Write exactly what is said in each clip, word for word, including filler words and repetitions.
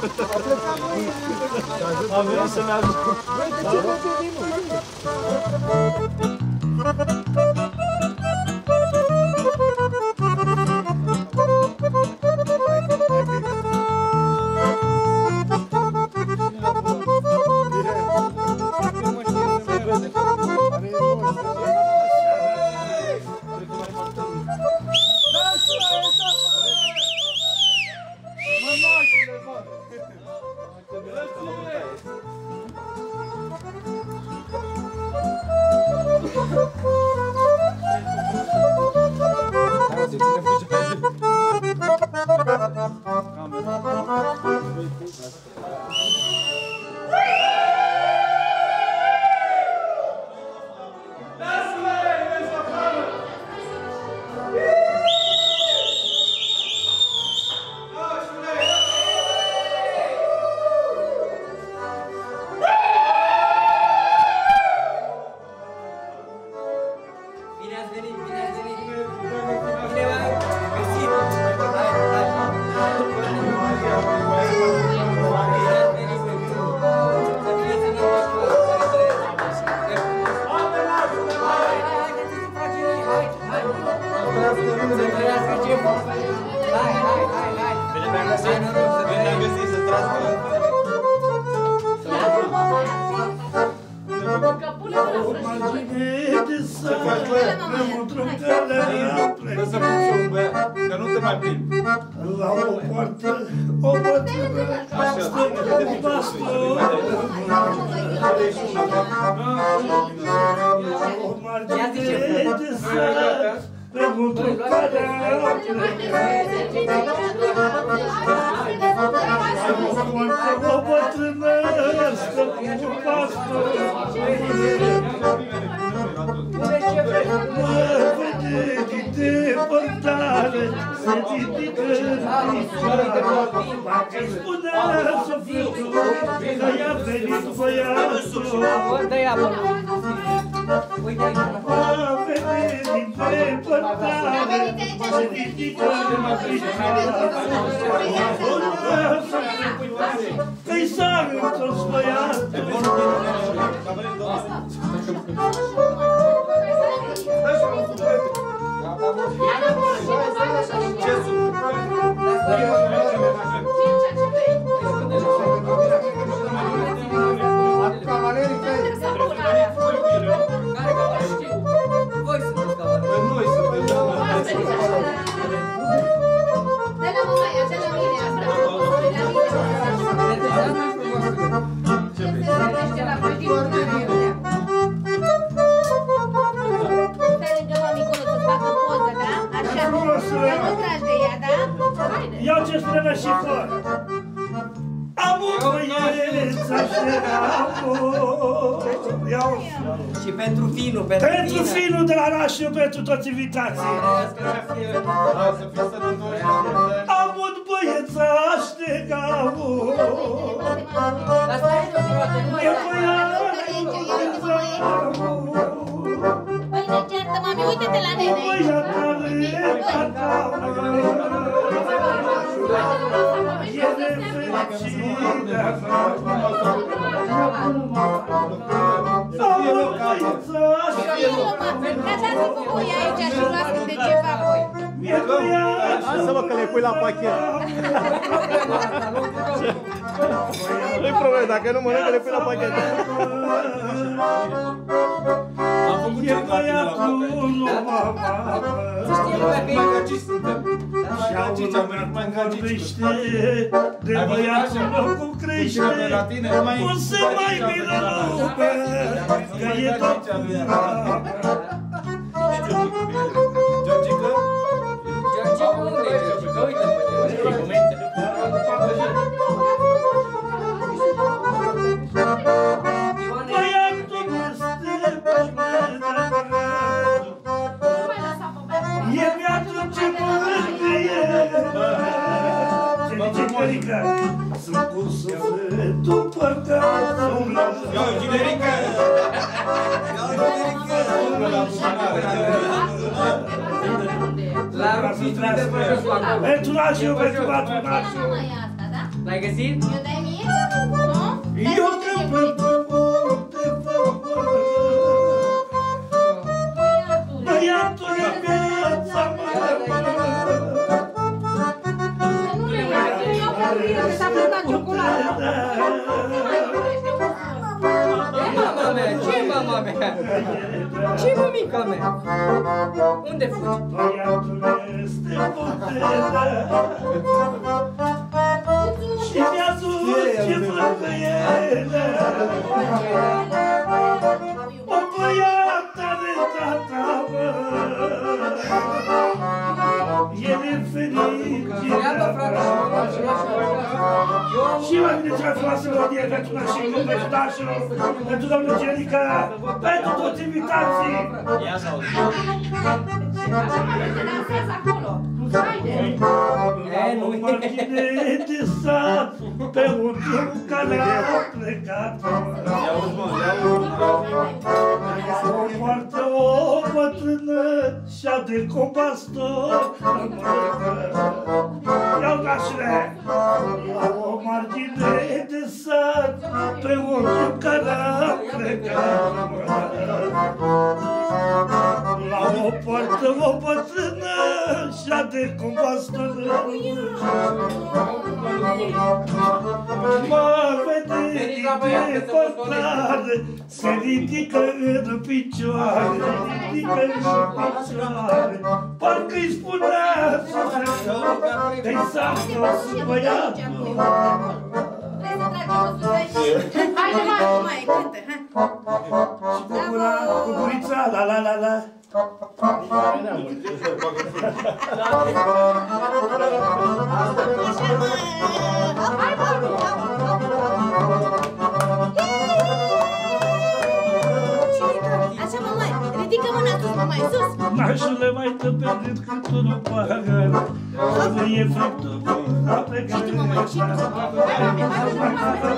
Am venit să-mi ajut. Și pentru finul, pentru Pentru finul de la Rașiu, pentru toți invitații. Amut băiețaș de gau. E băiatul Păi ne certă, mami, uite-te la nene. E nefericirea Dați-vă cu voi aici și luați de ceva voi. Lasă-mă că le pui la pachet. Nu-i problemă, dacă nu mănâncă, le pui la pachet. Am făcut ce băiatul să știe lumea că măgaciți suntem. Și aici am venit vorbește de băiatul meu cum crește. O să mai vină lumea, că e tot Georgica? Georgica unde e Georgica? Uite-l pe e viața ce mângâie. Ce zice Cărica? Sunt cu sufletul păcat. Ia o generică! Ia o generică! La rupitul de băieți. Pentru Nașiu, pentru Batu Nașiu. L-ai găsit? Eu dai mie? Nu? Eu te plâng pe multe fără. Băiatule, viața mă Nu le mai eu că s-a plătat ciocolată. Ce mama mea? Ce mama mea? Ce mămica mea? Unde fugi? Băiatule, este puterea și mi-a sus ce flăcăiere. O băiată de tata mă, el e fericit. Ia-mă, frate, și mama, și lasă. Și mai bine cea frumoasă melodie pentru nașicul, pentru nașilor, pentru domnul Gelica, pentru toți invitații. Ia să auzi. Așa mă te dansează acolo. Haide. La o margine de sat, pe un drum care a plecat. Ia auzi, mă, ia auzi. O poartă o bătrână și-a de copastor în mână. Iau nașile! La o margine de sat, pe un drum care a plecat. La o poartă o bătrână și-a de copastor în mână. Mă vede din depărtare, se ridică în picioare, se ridică în picioare. Parcă-i spunea că-i sanctos băiatul. Haide, mă, mai cântă, hai. Și cu gura, cu gurița, la la la la. Hai, mă, așa, mă, mai, ridică mâna sus, mă, mai sus. Nașule mai dă pe rând când tu nu pagă, să nu e friptul la plecare. Și tu, mă, mai, și tu. Hai, mami, hai, mami,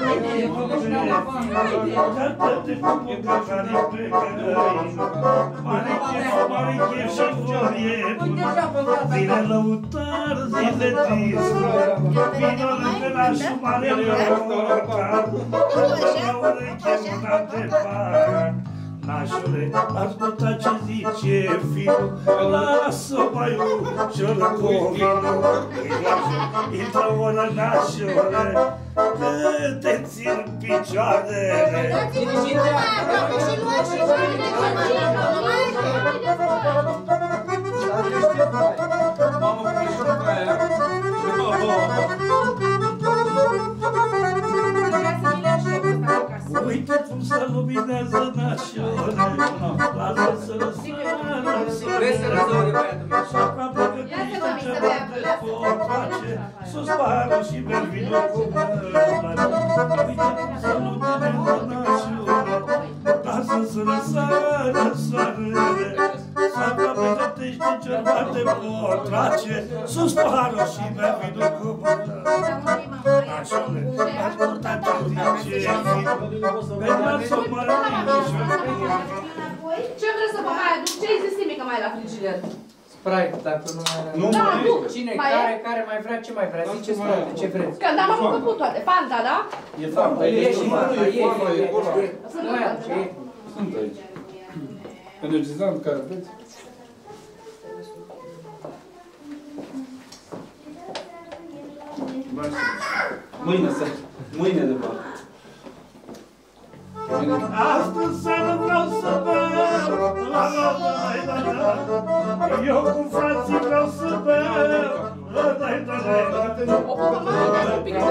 haide. Iată-te cu boca care plecă, mare chef, mare chef și voie, vine lăutar zile tristă, vino lângă nașul mare lăutar, la ureche mâna de par. Nașule, asculta ce zice finul, lasă mai ușor cu vinul. Intră oră, nașule, că te țin picioarele. Dați-vă și mâna, aproape și luați și haide, Mamă, cum ești cu aia? Uite cum se luminează nașule, lasă să răsară. Vrei să răzău de băiatul meu? Și aproape că Cristo ceva te pot face, sus paharul și beau vinul cu măr. Uite cum se luminează nașule, lasă să răsară soarele. Și aproape că Cristo ceva te pot face, sus paharul și beau vinul cu măr. Nașule, asculta ce zice finul, ce vreți să vă mai aduc? Ce-ai zis nimic mai la frigider? Sprite, dacă nu mai... Nu Da, mai nu. Cine, Mai e? care, care mai vrea, ce mai vrea? Zice Sprite, ce vreți? Că am făcut toate. Fanta, da? E fanta, E e și forma, Fanta, e forma, e forma. Nu mai aduce, e. Sunt aici. Energizant care vreți? Mâine să... Mâine de bani. Astăzi seara vreau să beau, la la la la la. Eu cu frații vreau să beau, la la la la la. O pupă mai, dar un pic de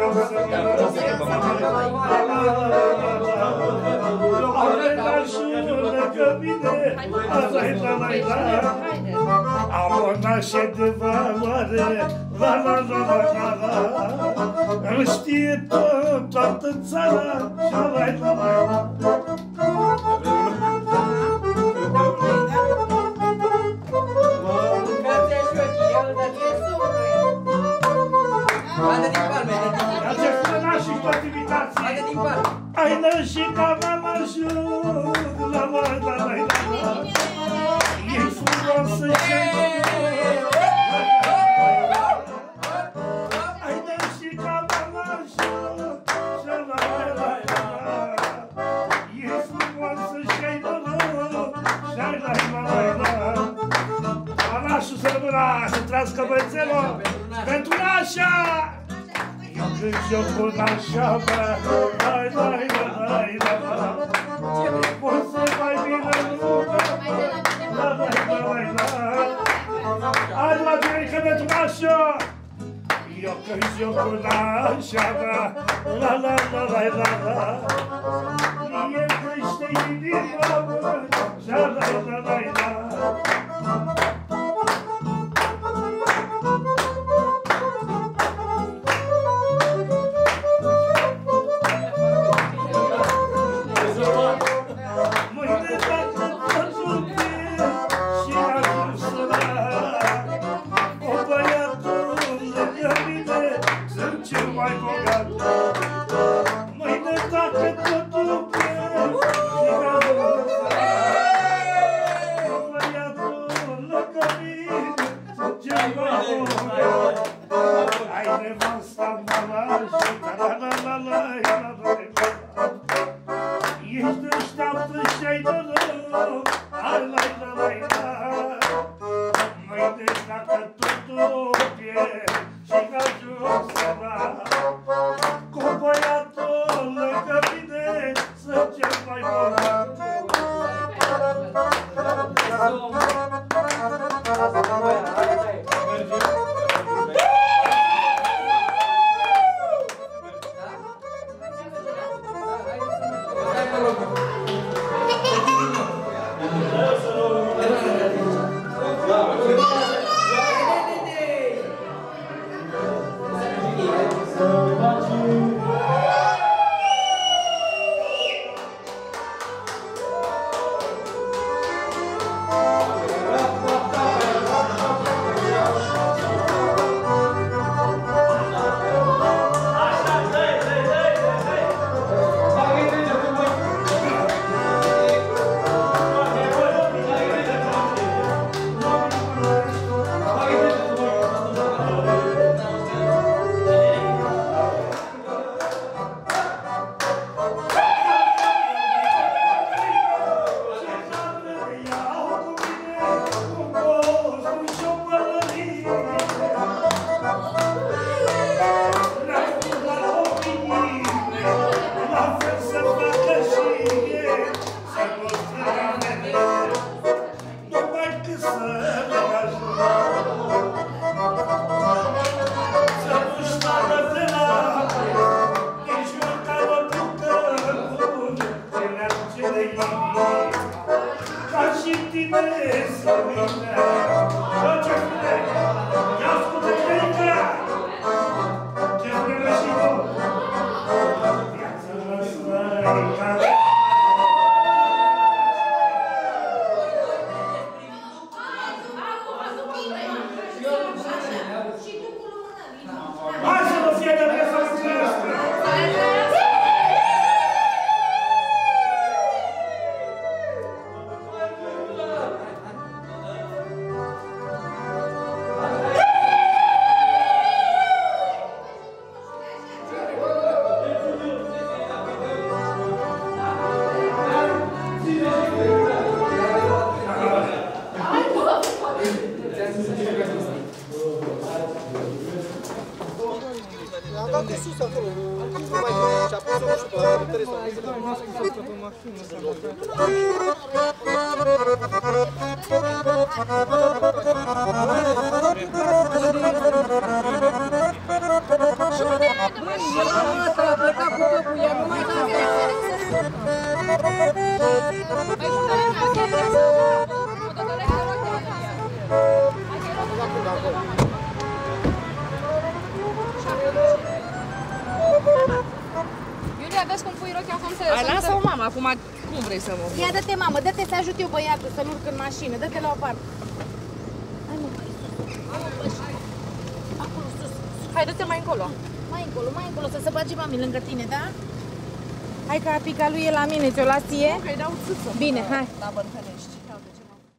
am o nașă de valoare, la la la la la la. Îl știe tot, toată țara, și la la la la. Mâncați așa ochii, ia-l de Bate din palme, de din palme. Ia-ți nașii toate invitații. Bate din palme. Ai nașii ca mama jur, la la la la la. E frumoasă și ai nașii ca mama trăiască băiețelor, pentru nașa! Eu când joc cu nașa mea, dai, dai, dai, dai, dai, poți să mai bine lume, dai, dai, dai, dai. Hai la Viorica pentru nașa! Eu când joc cu nașa mea, la, la, la, la, la, la. Mie crește inima, mă, la, la, la, la, la. Iulia, vezi cum pui rochia acum să... Hai, lasă-o, mama, acum cum vrei să mă... Ia, dă-te, mamă, dă-te să ajut eu băiatul să-l urc în mașină, dă-te la o parte. Hai, mă, mai sus. Acolo, sus. Hai, dă-te mai încolo. Mai încolo, mai încolo, să se bage mami lângă tine, da? Hai că apica lui e la mine, ți-o las ție? Nu, că-i dau țâță. Bine, hai. Da, bărhăne.